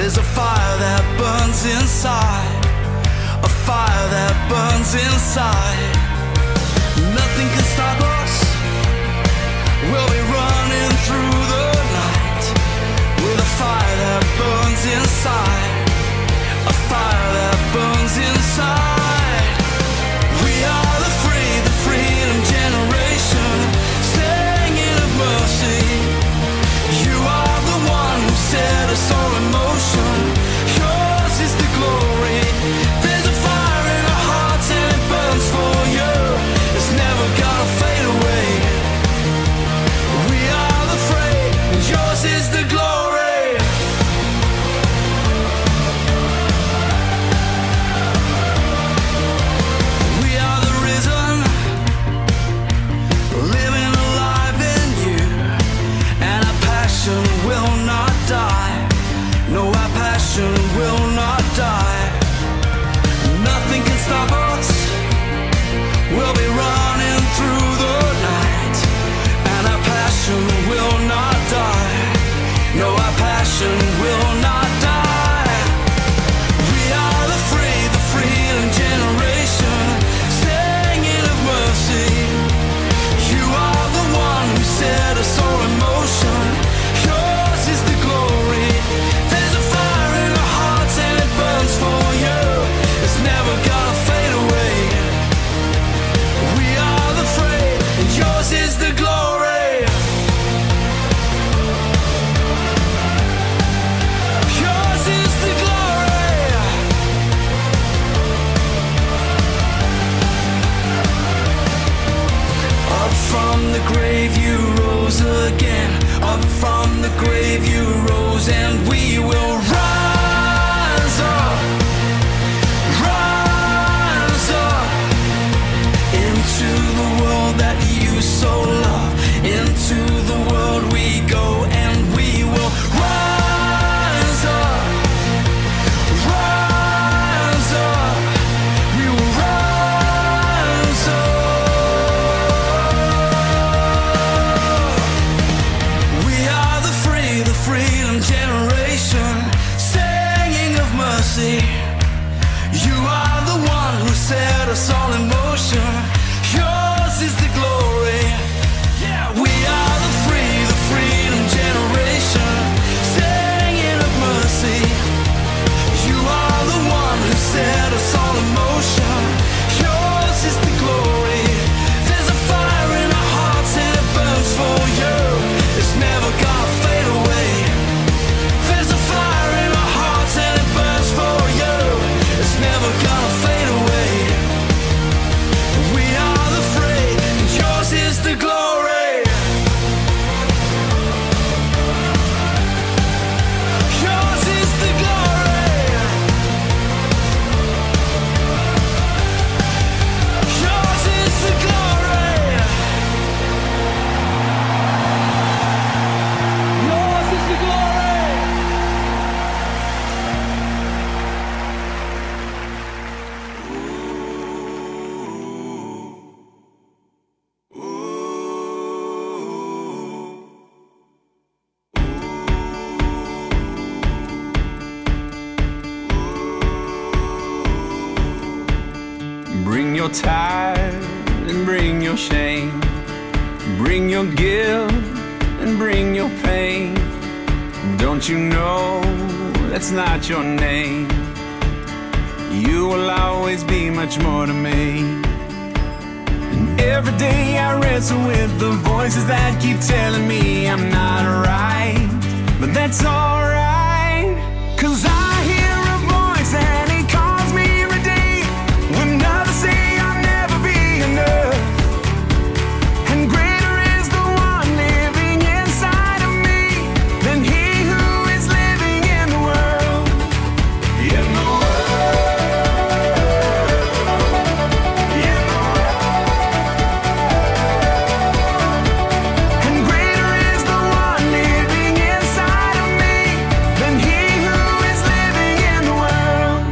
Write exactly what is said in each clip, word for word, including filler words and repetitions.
There's a fire that burns inside, a fire that burns inside. Nothing can stop us. We'll be running through the night with a fire that burns inside, a fire that burns inside. We are the free, the freedom generation, singing of mercy. You are the one who set us all in motion. Yours is the glory. There's a fire in our hearts and it burns for you. It's never gonna fade away. We are the free, and yours is the glory. We are the risen, living alive in you, and our passion will not die. No, our passion will not die. Nothing can stop us. We'll be running through the night, and our passion will not die. No, our passion will not die. We are the free, the freedom generation, singing of mercy. You are the one who set us all in motion. Yours is the glory. There's a fire in our hearts and it burns for you. It's never gonna fade away. We are the free, and yours is the glory. Yours is the glory. Up from the grave you rose again. Up from the grave you rose, and we will rise up, rise up into the world that you so love. Into the world we go, and we will rise up, rise up. We will rise up. We are the free, the freedom generation, singing of mercy. You are the one who set us all in motion. Yours is the glory. Yeah, we are the free, the freedom generation, singing of mercy. You are the one who set us all in motion. Yours is the glory. There's a fire in our hearts and it burns for you. It's never gonna fade away. There's a fire in our hearts and it burns for you. It's never gonna fade away. We are the free, and yours is the glory. Yours is the glory. Yours is the glory. Yours is the glory. Bring your tithe and bring your shame. Bring your guilt and bring your pain. Don't you know that's not your name? You will always be much more to me. And every day I wrestle with the voices that keep telling me I'm not right. But that's alright, 'cause I hear a voice and it calls me every day when others say I'll never be enough. And greater is the one living inside of me than he who is living in the world. In the world. In the world. And greater is the one living inside of me than he who is living in the world.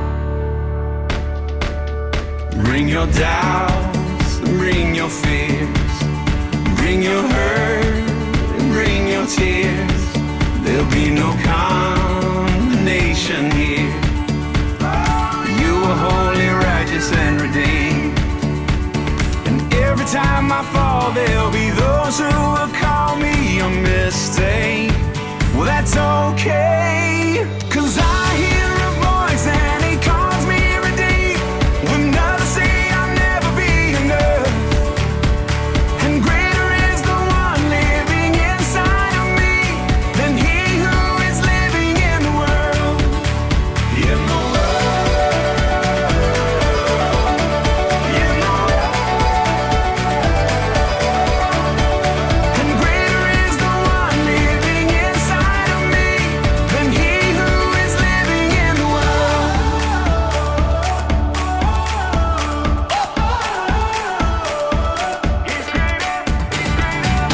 Bring your doubts, bring your fears, bring your hurt and bring your tears. There'll be no condemnation nation here. You are holy, righteous, and redeemed. And every time I fall, there'll be those who will call me a mistake. Well, that's okay, 'cause I hear a voice and he calls me redeemed. When others say I'll never be enough, and greater is the one living inside of me than he who is living in the world. In the world, in the world. And greater is the one living inside of me than he who is living in the world. He's greater, he's greater.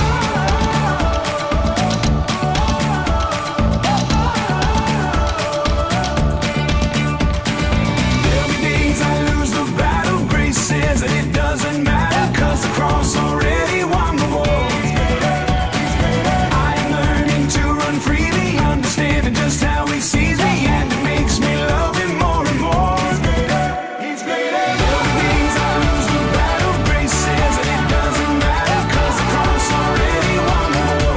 There'll be days I lose the battle. Grace says that it doesn't matter, 'cause the cross already won the war. I am learning to run freely, understanding just how he sees me, and it makes me love him more and more. He's greater. There'll be days I lose the battle. Grace says that it doesn't matter, 'cause the cross already won the war.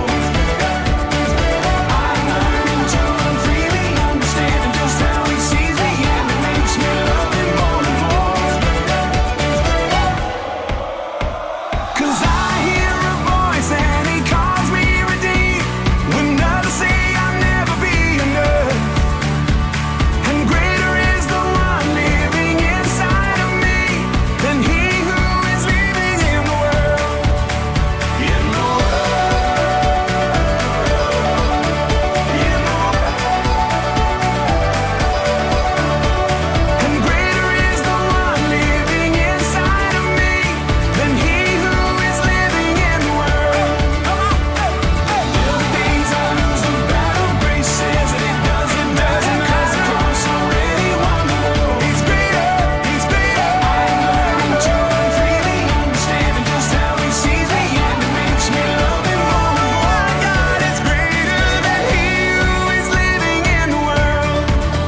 I'm learning to run freely, understanding just how he sees me, and it makes me love him more and more. 'Cause I hear a voice and he calls me redeemed. When others say I'll never be enough, and greater is the one living inside of me than he who is living in the world. In the world, in the world. And greater is the one living inside of me than he who is living in the world. There'll be days I lose the battle. Grace says that it doesn't matter, 'cause the cross already won the war. He's greater, he's greater. I'm learning to run freely, understanding just how he sees me, and it makes me love him more and more. God is greater than he who is living in the world.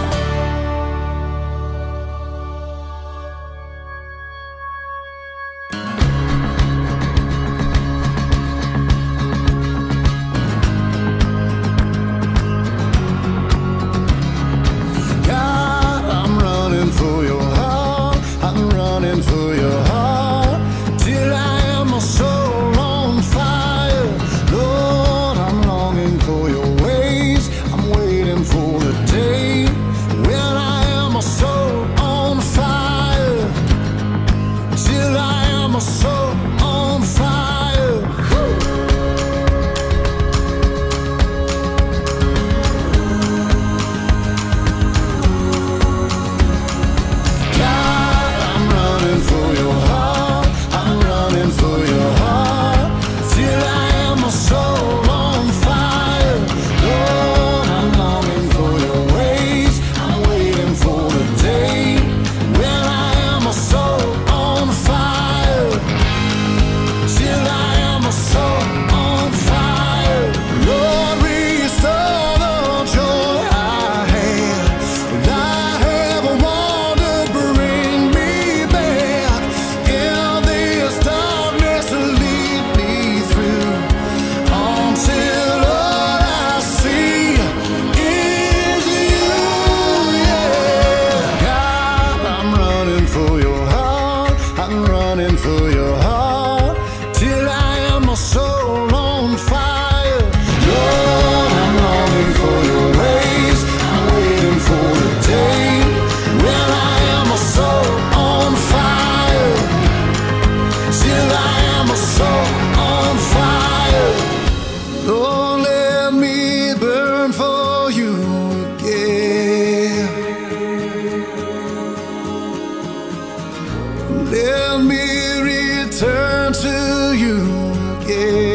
God, I'm running for your heart. I'm running for your heart till I am my soul on fire. Lord, I'm longing for your ways. I'm waiting for the day when I am my soul on fire. Till I am my soul on fire. Woo! God, I'm running for your heart. I'm running for your heart till I am my soul on fire. Lord, I'm longing for your ways. I'm waiting for the day when I am my soul on fire. Till I am my soul on fire. Lord, restore the joy I had when I have wandered. Bring me back in this darkness and lead me through until all I see is you. Yeah, God, I'm running for your heart. I'm running for your heart till I am my soul on fire. Lord, I'm longing for your ways. I'm waiting for the day when I am my soul on fire. Till I am my soul on fire. Lord, let me burn for you again. Let me return to you again.